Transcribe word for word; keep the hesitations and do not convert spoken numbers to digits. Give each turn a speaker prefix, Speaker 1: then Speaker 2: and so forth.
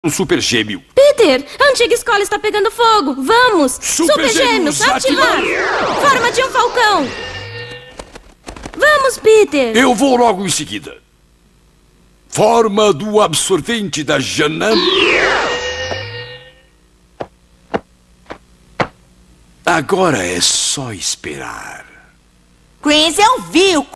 Speaker 1: Um super gêmeo.
Speaker 2: Peter, a antiga escola está pegando fogo. Vamos!
Speaker 1: Super gêmeos,
Speaker 2: ativar! Forma de um falcão! Vamos, Peter!
Speaker 1: Eu vou logo em seguida. Forma do absorvente da Janam. Agora é só esperar.
Speaker 3: Chris, eu vi o